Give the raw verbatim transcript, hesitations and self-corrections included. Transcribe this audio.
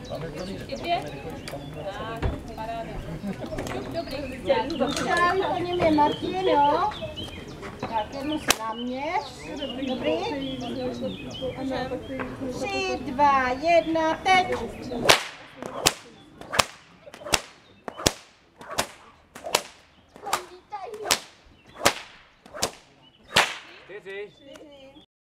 Ještě dvě. Tak, paráda. Dobrý. Dobře, po něm je Martin, jo? Tak jednu si naměř. Dobrý? Tři, dva, jedna, teď. Čtyři.